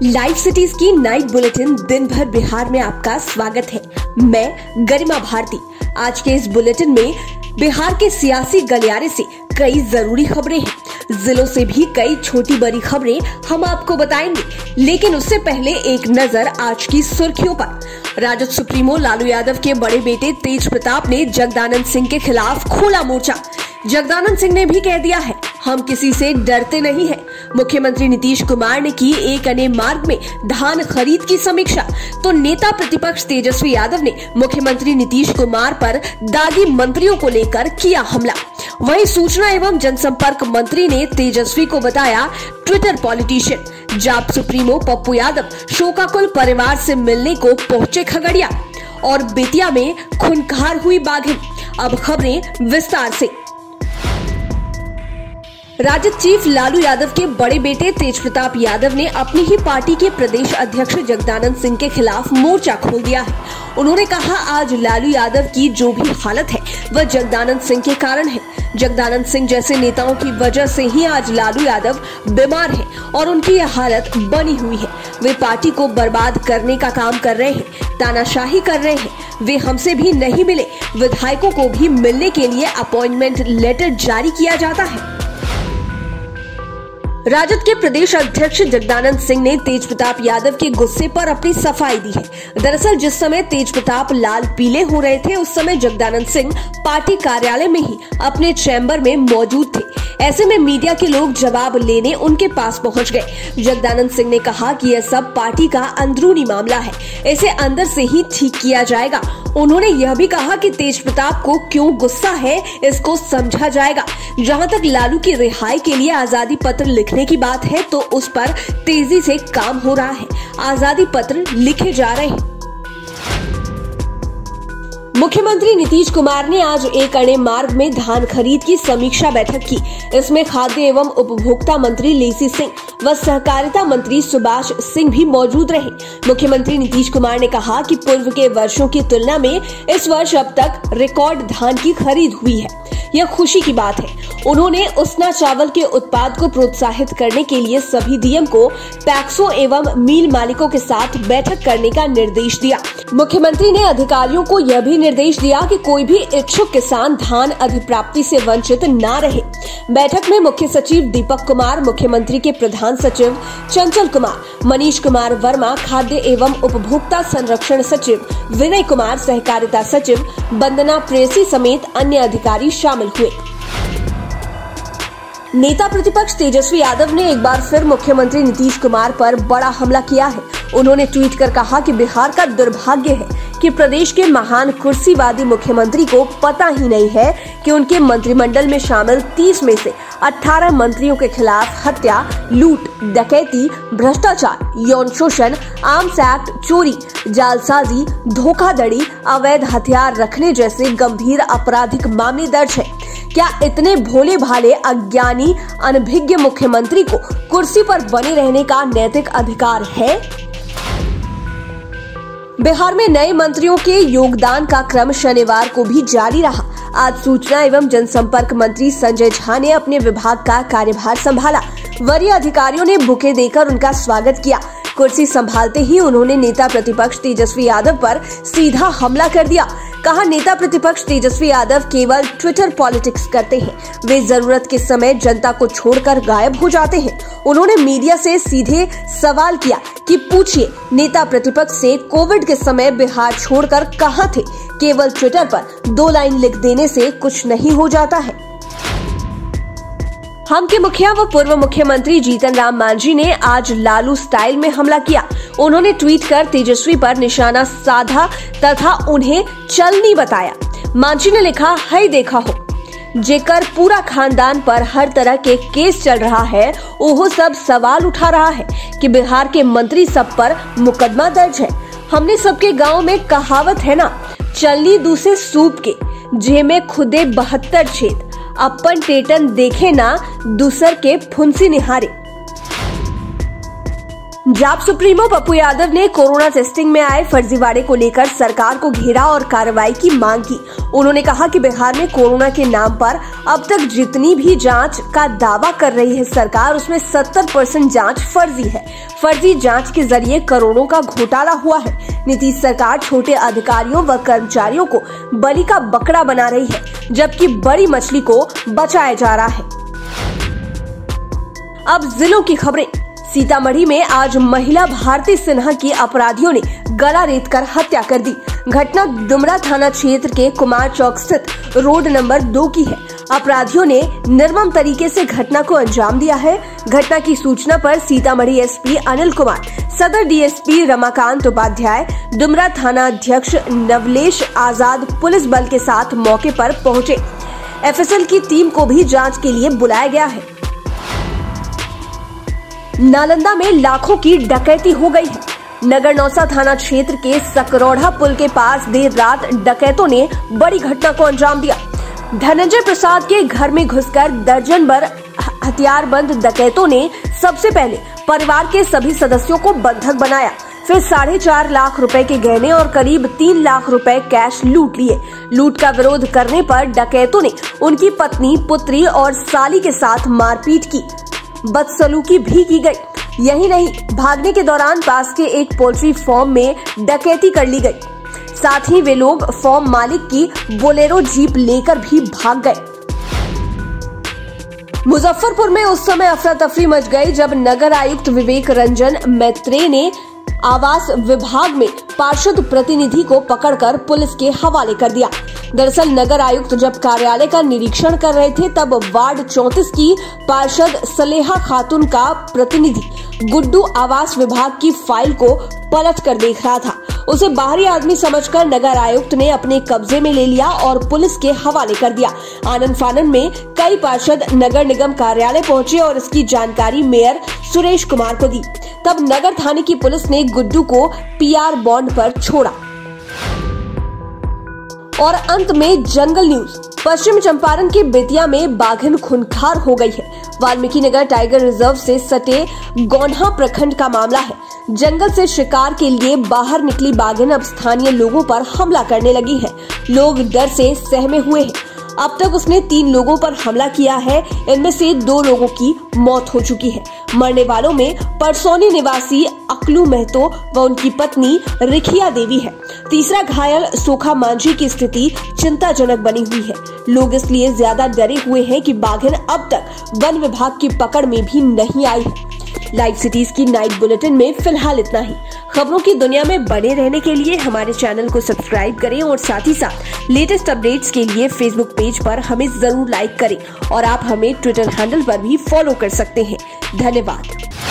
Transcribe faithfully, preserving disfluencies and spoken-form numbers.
Live cities की night bulletin दिन भर बिहार में आपका स्वागत है। मैं गरिमा भारती। आज के इस बुलेटिन में बिहार के सियासी गलियारे से कई जरूरी खबरें हैं। जिलों से भी कई छोटी बड़ी खबरें हम आपको बताएंगे, लेकिन उससे पहले एक नजर आज की सुर्खियों पर। राजद सुप्रीमो लालू यादव के बड़े बेटे तेज प्रताप ने जगदानंद सिंह के खिलाफ खोला मोर्चा। जगदानंद सिंह ने भी कह दिया है, हम किसी से डरते नहीं हैं। मुख्यमंत्री नीतीश कुमार ने की एक अने मार्ग में धान खरीद की समीक्षा, तो नेता प्रतिपक्ष तेजस्वी यादव ने मुख्यमंत्री नीतीश कुमार पर दागी मंत्रियों को लेकर किया हमला। वहीं सूचना एवं जनसंपर्क मंत्री ने तेजस्वी को बताया Twitter politician. JAP supremo Pappu Yadav शोकाकुल परिवार से मिलने को पहुंचे खगड़िया, और बेतिया में खूंखार हुई बाघिन। अब खबरें विस्तार से। राजद चीफ लालू यादव के बड़े बेटे तेज प्रताप यादव ने अपनी ही पार्टी के प्रदेश अध्यक्ष जगदानंद सिंह के खिलाफ मोर्चा खोल दिया है। उन्होंने कहा, आज लालू यादव की जो भी हालत है वह जगदानंद सिंह के कारण है। जगदानंद सिंह जैसे नेताओं की वजह से ही आज लालू यादव बीमार हैं और उनकी यह हालत बनी हुई है। वे पार्टी को बर्बाद करने का काम कर रहे हैं, तानाशाही कर रहे हैं। वे हमसे भी नहीं मिले, विधायकों को भी मिलने के लिए अपॉइंटमेंट लेटर जारी किया जाता है। राजद के प्रदेश अध्यक्ष जगदानंद सिंह ने तेज प्रताप यादव के गुस्से पर अपनी सफाई दी है। दरअसल जिस समय तेज प्रताप लाल पीले हो रहे थे, उस समय जगदानंद सिंह पार्टी कार्यालय में ही अपने चैम्बर में मौजूद थे। ऐसे में मीडिया के लोग जवाब लेने उनके पास पहुंच गए। जगदानंद सिंह ने कहा कि यह सब पार्टी का अंदरूनी मामला है, इसे अंदर से ही ठीक किया जाएगा। उन्होंने यह भी कहा कि तेज प्रताप को क्यों गुस्सा है, इसको समझा जाएगा। जहां तक लालू की रिहाई के लिए आजादी पत्र लिखने की बात है, तो उस पर तेजी से काम हो रहा है। आजादी पत्र लिखे जा रहे हैं। मुख्यमंत्री नीतीश कुमार ने आज एक अणे मार्ग में धान खरीद की समीक्षा बैठक की। इसमें खाद्य एवं उपभोक्ता मंत्री लेसी सिंह व सहकारिता मंत्री सुभाष सिंह भी मौजूद रहे। मुख्यमंत्री नीतीश कुमार ने कहा कि पूर्व के वर्षों की तुलना में इस वर्ष अब तक रिकॉर्ड धान की खरीद हुई है। यह खुशी की बात है। उन्होंने उसना चावल के उत्पाद को प्रोत्साहित करने के लिए सभी डीएम को पैक्सों एवं मिल मालिकों के साथ बैठक करने का निर्देश दिया। मुख्यमंत्री ने अधिकारियों को यह भी निर्देश दिया कि कोई भी इच्छुक किसान धान अधिप्राप्ति से वंचित न रहे। बैठक में मुख्य सचिव दीपक कुमार, मुख्यमंत्री के प्रधान सचिव चंचल कुमार, मनीष कुमार वर्मा, खाद्य एवं उपभोक्ता संरक्षण सचिव विनय कुमार, सहकारिता सचिव वंदना प्रेसी समेत अन्य अधिकारी शामिल हुए। नेता प्रतिपक्ष तेजस्वी यादव ने एक बार फिर मुख्यमंत्री नीतीश कुमार पर बड़ा हमला किया है। उन्होंने ट्वीट कर कहा कि बिहार का दुर्भाग्य है कि प्रदेश के महान कुर्सीवादी मुख्यमंत्री को पता ही नहीं है कि उनके मंत्रिमंडल में शामिल तीस में से अठारह मंत्रियों के खिलाफ हत्या, लूट, डकैती, भ्रष्टाचार, यौन शोषण, आर्म्स एक्ट, चोरी, जालसाजी, धोखाधड़ी, अवैध हथियार रखने जैसे गंभीर आपराधिक मामले दर्ज हैं। क्या इतने भोले भाले अज्ञानी अनभिज्ञ मुख्यमंत्री को कुर्सी पर बने रहने का नैतिक अधिकार है? बिहार में नए मंत्रियों के योगदान का क्रम शनिवार को भी जारी रहा। आज सूचना एवं जनसंपर्क मंत्री संजय झा ने अपने विभाग का कार्यभार संभाला। वरीय अधिकारियों ने बुके देकर उनका स्वागत किया। कुर्सी संभालते ही उन्होंने नेता प्रतिपक्ष तेजस्वी यादव पर सीधा हमला कर दिया। कहा, नेता प्रतिपक्ष तेजस्वी यादव केवल ट्विटर पॉलिटिक्स करते हैं। वे जरूरत के समय जनता को छोड़कर गायब हो जाते हैं। उन्होंने मीडिया से सीधे सवाल किया कि पूछिए, नेता प्रतिपक्ष से कोविड के समय बिहार छोड़कर कहां थे? केवल ट्विटर पर दो लाइन लिख देने से कुछ नहीं हो जाता है। हम के मुखिया व पूर्व मुख्यमंत्री जीतन राम मांझी ने आज लालू स्टाइल में हमला किया। उन्होंने ट्वीट कर तेजस्वी पर निशाना साधा तथा उन्हें चलनी बताया। मांझी ने लिखा, है देखा हो, जेकर पूरा खानदान पर हर तरह के केस चल रहा है, वो सब सवाल उठा रहा है कि बिहार के मंत्री सब पर मुकदमा दर्ज है। हमने सबके गाँव में कहावत है ना, चलनी दूसरे सूप के, जे में खुदे बहत्तर छेद, अपन टेटन देखे ना, दूसर के फुंसी निहारे। जाप सुप्रीमो पप्पू यादव ने कोरोना टेस्टिंग में आए फर्जीवाड़े को लेकर सरकार को घेरा और कार्रवाई की मांग की। उन्होंने कहा कि बिहार में कोरोना के नाम पर अब तक जितनी भी जांच का दावा कर रही है सरकार, उसमें सत्तर परसेंट जांच फर्जी है। फर्जी जांच के जरिए करोड़ों का घोटाला हुआ है। नीतीश सरकार छोटे अधिकारियों व कर्मचारियों को बलि का बकरा बना रही है, जबकि बड़ी मछली को बचाया जा रहा है। अब जिलों की खबरें। सीतामढ़ी में आज महिला भारती सिन्हा की अपराधियों ने गला रेतकर हत्या कर दी। घटना डुमरा थाना क्षेत्र के कुमार चौक स्थित रोड नंबर दो की है। अपराधियों ने निर्मम तरीके से घटना को अंजाम दिया है। घटना की सूचना पर सीतामढ़ी एसपी अनिल कुमार, सदर डीएसपी रमाकांत उपाध्याय, डुमरा थाना अध्यक्ष नवलेश आजाद पुलिस बल के साथ मौके पर पहुंचे। एफएसएल की टीम को भी जांच के लिए बुलाया गया है। नालंदा में लाखों की डकैती हो गई है। नगर नौसा थाना क्षेत्र के सकरौढ़ा पुल के पास देर रात डकैतों ने बड़ी घटना को अंजाम दिया। धनंजय प्रसाद के घर में घुसकर दर्जन भर हथियारबंद डकैतों ने सबसे पहले परिवार के सभी सदस्यों को बंधक बनाया, फिर साढ़े चार लाख रुपए के गहने और करीब तीन लाख रुपए कैश लूट लिए। लूट का विरोध करने पर डकैतों ने उनकी पत्नी, पुत्री और साली के साथ मारपीट की, बदसलूकी भी की गई। यही नहीं, भागने के दौरान पास के एक पोल्ट्री फार्म में डकैती कर ली गई। साथ ही वे लोग फार्म मालिक की बोलेरो जीप लेकर भी भाग गए। मुजफ्फरपुर में उस समय अफरा तफरी मच गई जब नगर आयुक्त विवेक रंजन मैत्रेय ने आवास विभाग में पार्षद प्रतिनिधि को पकड़कर पुलिस के हवाले कर दिया। दरअसल नगर आयुक्त जब कार्यालय का निरीक्षण कर रहे थे तब वार्ड चौंतीस की पार्षद सलेहा खातून का प्रतिनिधि गुड्डू आवास विभाग की फाइल को पलट कर देख रहा था। उसे बाहरी आदमी समझकर नगर आयुक्त ने अपने कब्जे में ले लिया और पुलिस के हवाले कर दिया। आनन फानन में कई पार्षद नगर निगम कार्यालय पहुंचे और इसकी जानकारी मेयर सुरेश कुमार को दी। तब नगर थाने की पुलिस ने गुड्डू को पीआर बॉन्ड पर छोड़ा। और अंत में जंगल न्यूज। पश्चिम चंपारण के बेतिया में बाघिन खूंखार हो गई है। वाल्मीकि नगर टाइगर रिजर्व से सटे गौन्हा प्रखंड का मामला है। जंगल से शिकार के लिए बाहर निकली बाघिन अब स्थानीय लोगों पर हमला करने लगी है। लोग डर से सहमे हुए हैं। अब तक उसने तीन लोगों पर हमला किया है। इनमें से दो लोगों की मौत हो चुकी है। मरने वालों में परसौनी निवासी अकलू महतो व उनकी पत्नी रिखिया देवी है। तीसरा घायल सोखा मांझी की स्थिति चिंताजनक बनी हुई है। लोग इसलिए ज्यादा डरे हुए हैं कि बाघिन अब तक वन विभाग की पकड़ में भी नहीं आई है। लाइव सिटीज की नाइट बुलेटिन में फिलहाल इतना ही। खबरों की दुनिया में बने रहने के लिए हमारे चैनल को सब्सक्राइब करें और साथ ही साथ लेटेस्ट अपडेट्स के लिए फेसबुक पेज पर हमें जरूर लाइक करें और आप हमें ट्विटर हैंडल पर भी फॉलो कर सकते हैं। धन्यवाद।